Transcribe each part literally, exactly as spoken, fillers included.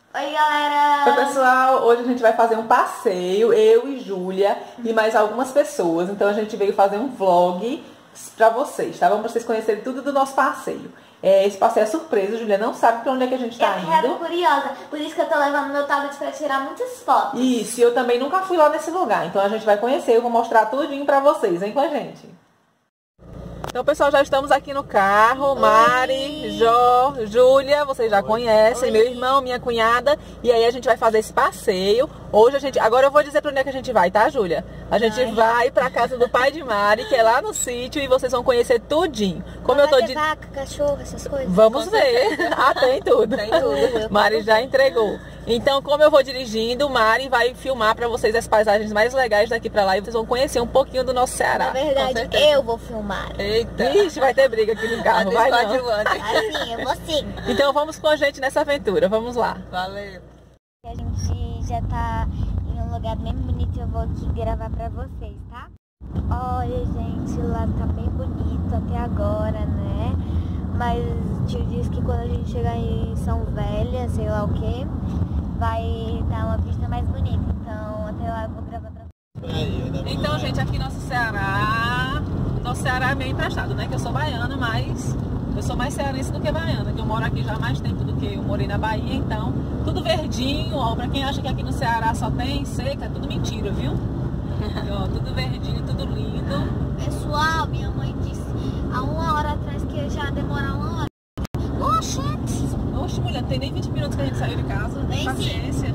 Oi, galera! Oi, pessoal! Hoje a gente vai fazer um passeio, eu e Júlia e mais algumas pessoas. Então a gente veio fazer um vlog pra vocês, tá? Vamos pra vocês conhecerem tudo do nosso passeio. É, esse passeio é surpresa, a Júlia não sabe pra onde é que a gente tá indo. Eu indo. curiosa, por isso que eu tô levando meu tablet pra tirar muitas fotos. Isso, e eu também nunca fui lá nesse lugar. Então a gente vai conhecer, eu vou mostrar tudinho pra vocês. Vem com a gente! Então, pessoal, já estamos aqui no carro. Oi. Mari, Jó, Júlia, vocês já Oi. conhecem, Oi. meu irmão, minha cunhada. E aí a gente vai fazer esse passeio. Hoje a gente... Agora eu vou dizer pra onde é que a gente vai, tá, Júlia? A gente Ai. vai pra casa do pai de Mari, que é lá no sítio, e vocês vão conhecer tudinho. Como Mas eu tô de vaca, cachorro, essas coisas? Vamos ver. Ah, tem tudo. Tem tudo. Mari já entregou. Então, como eu vou dirigindo, Mari vai filmar pra vocês as paisagens mais legais daqui pra lá e vocês vão conhecer um pouquinho do nosso Ceará. Na verdade, eu vou filmar. Eita! Ixi, vai ter briga aqui no carro, vai não. Assim, eu vou sim. Então vamos com a gente nessa aventura, vamos lá. Valeu! A gente já tá em um lugar bem bonito e eu vou aqui gravar pra vocês, tá? Olha, gente, lá tá bem bonito até agora, né? Mas o tio disse que quando a gente chegar em São Velha, sei lá o que, vai dar uma vista mais bonita. Então até lá eu vou gravar pra vocês. Então, gente, aqui nosso Ceará, nosso Ceará é meio emprestado, né? Que eu sou baiana, mas eu sou mais cearense do que baiana, que eu moro aqui já há mais tempo do que eu morei na Bahia, então tudo verdinho, ó, pra quem acha que aqui no Ceará só tem seca, é tudo mentira, viu? E, ó, tudo verdinho, tudo lindo. Pessoal, minha mãe disse há uma hora atrás que eu já demorar uma hora. Oxente! Oxe, mulher, não tem nem vinte minutos que a gente saiu de casa, tem paciência.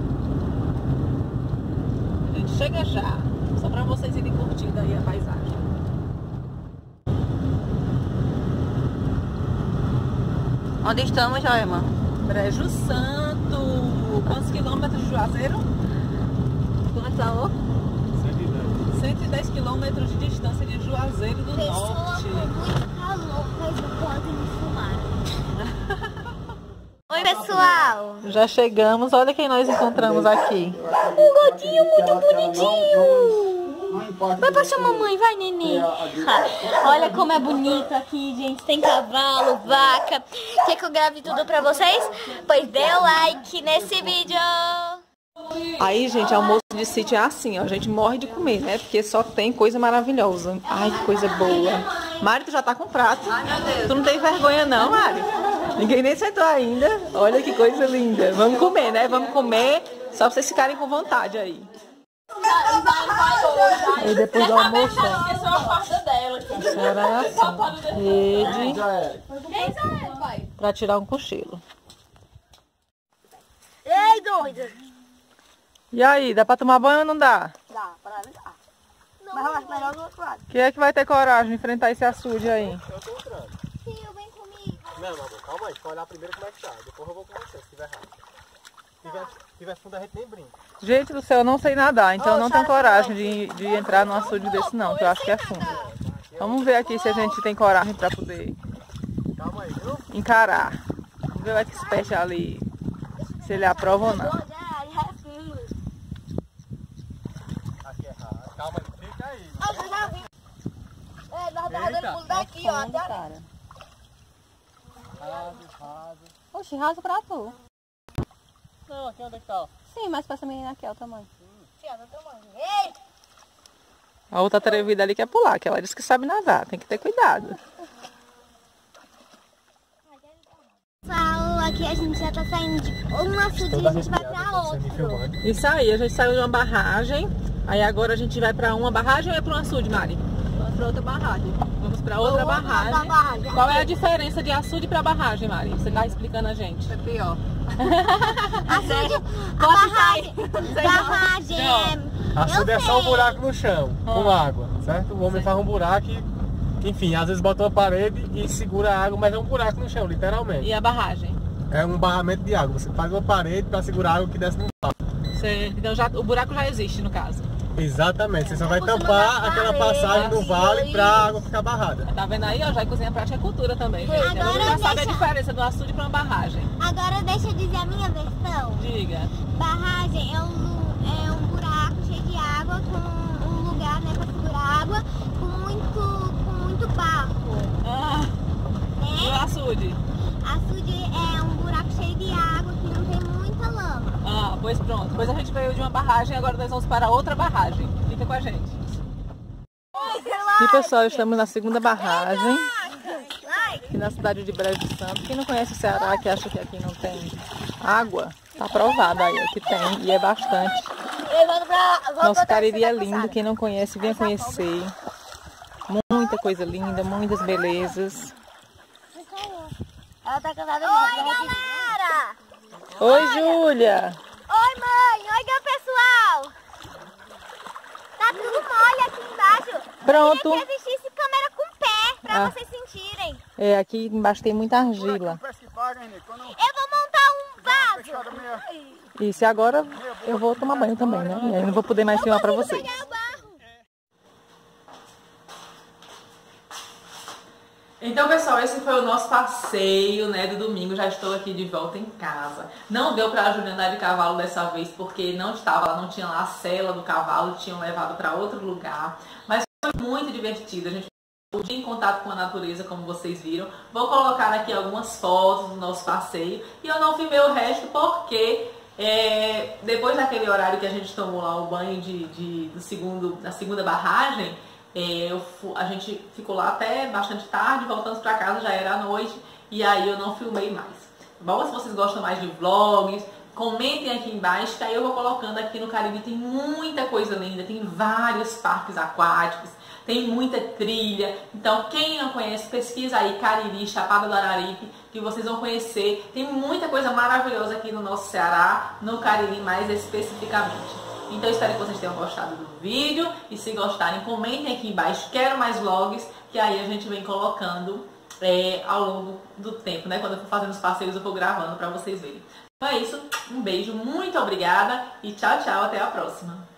A gente chega já, só pra vocês irem curtindo aí a paisagem. Onde estamos, Joelma? Brejo Santo. Quantos quilômetros de Juazeiro? Quanto falou? cento e dez quilômetros de distância de Juazeiro do Pessoa Norte. com muito calor, mas não podem me filmar. Oi, pessoal! Já chegamos, olha quem nós encontramos aqui. Um gordinho muito bonitinho! Vai passar mamãe, vai, neném! Olha como é bonito aqui, gente. Tem cavalo, vaca. Quer que eu grave tudo pra vocês? Pois dê o like nesse vídeo! Aí, gente, almoço de sítio é assim, ó. A gente morre de comer, né? Porque só tem coisa maravilhosa. Ai, que coisa boa. Mari, tu já tá com prato. Ai, meu Deus. Tu não tem vergonha não, Mari? Ninguém nem sentou ainda. Olha que coisa linda. Vamos comer, né? Vamos comer. Só pra vocês ficarem com vontade aí. E depois do almoço, ó. Será é assim. Rede. Pra tirar um cochilo. Ei, doida! E aí, dá pra tomar banho ou não dá? Dá, para mim dá. Mas eu acho melhor do outro lado. Quem é que vai ter coragem de enfrentar esse açude aí? Eu tô entrando. Tio, vem comigo. Não, amor, calma aí. Deixa eu olhar primeiro como é que tá. Depois eu vou com você, se tiver rápido. Se tiver, se tiver fundo, a gente nem brinca. Gente do céu, eu não sei nadar, então eu não tenho coragem de, de entrar num açude desse não, que eu acho que é fundo. Vamos ver aqui se a gente tem coragem pra poder Calma aí, viu? encarar. Vamos ver o expert ali, se ele aprova ou não. Aqui é raro. Calma aí, fica aí. Eu já vi. É, nós tava dando pulo daqui, ó. Até cara. Raso, raso. Oxi, raso pra tu. Não, aqui onde é que tá? Sim, mas pra essa menina aqui, ó, o tamanho. Sim, ó, no tamanho. Ei! A outra atrevida ali quer pular, que ela disse que sabe nadar, tem que ter cuidado. Pessoal, aqui a gente já tá saindo de um açude e a gente vai pra outro. Isso aí, a gente saiu de uma barragem, aí agora a gente vai pra uma barragem ou é pra um açude, Mari? Vamos pra outra barragem. Vamos pra outra Outra barragem. barragem. Qual é a diferença de açude pra barragem, Mari? Você tá explicando a gente. É pior. Açude, a barragem, barragem é... Açude é só um buraco no chão, com água, certo? O homem faz um buraco e, enfim, às vezes bota uma parede e segura a água, mas é um buraco no chão, literalmente. E a barragem? É um barramento de água. Você faz uma parede para segurar a água que desce no vale. Certo. Então já, o buraco já existe, no caso. Exatamente. Você só É vai por cima tampar da aquela parede, passagem do vale para a água ficar barrada. Tá vendo aí, ó? Já cozinha prática é cultura também, gente. Agora Agora já sabe a deixa- diferença do açude pra uma barragem. Agora deixa eu dizer a minha versão. Diga. Barragem é um, lu- é um buraco cheio de água, com um lugar, né, pra segurar água, com muito, com muito barro, Ah, e o né? açude? Açude é um buraco cheio de água que não tem muita lama. Pois pronto, depois a gente veio de uma barragem, agora nós vamos para outra barragem. Fica com a gente. E pessoal, estamos na segunda barragem, aqui na cidade de Brejo Santo. Quem não conhece o Ceará, que acha que aqui não tem água, tá provado aí, aqui tem e é bastante. Nosso Cariri é lindo, quem não conhece, venha conhecer. Muita coisa linda, muitas belezas. Ela tá cansada. Oi, galera! Oi, Júlia! Oi, mãe! Oi, pessoal! Tá tudo mole aqui embaixo. Pronto. Eu queria que existisse câmera com pé, pra Ah. vocês sentirem. É, aqui embaixo tem muita argila. Eu vou montar um vaso. Isso, e agora eu vou tomar banho também, né? E aí eu não vou poder mais filmar pra vocês. Pegar o barro. Então, pessoal, esse foi o nosso passeio, né, do domingo. Já estou aqui de volta em casa. Não deu pra Júlia andar de cavalo dessa vez, porque não estava lá, não tinha lá a sela do cavalo, tinham levado para outro lugar. Mas foi muito divertido. A gente ficou em contato com a natureza, como vocês viram. Vou colocar aqui algumas fotos do nosso passeio. E eu não filmei o resto porque é, depois daquele horário que a gente tomou lá o banho de, de, do segundo, da segunda barragem, É, eu, a gente ficou lá até bastante tarde, voltamos pra casa, já era à noite, e aí eu não filmei mais. Bom, se vocês gostam mais de vlogs, comentem aqui embaixo, que aí eu vou colocando aqui no Cariri. Tem muita coisa linda, tem vários parques aquáticos, tem muita trilha. Então, quem não conhece, pesquisa aí Cariri, Chapada do Araripe, que vocês vão conhecer. Tem muita coisa maravilhosa aqui no nosso Ceará, no Cariri mais especificamente. Então, espero que vocês tenham gostado do vídeo. E se gostarem, comentem aqui embaixo. Quero mais vlogs, que aí a gente vem colocando é, ao longo do tempo, né? Quando eu for fazendo os passeios, eu vou gravando pra vocês verem. Então é isso. Um beijo, muito obrigada. E tchau, tchau. Até a próxima.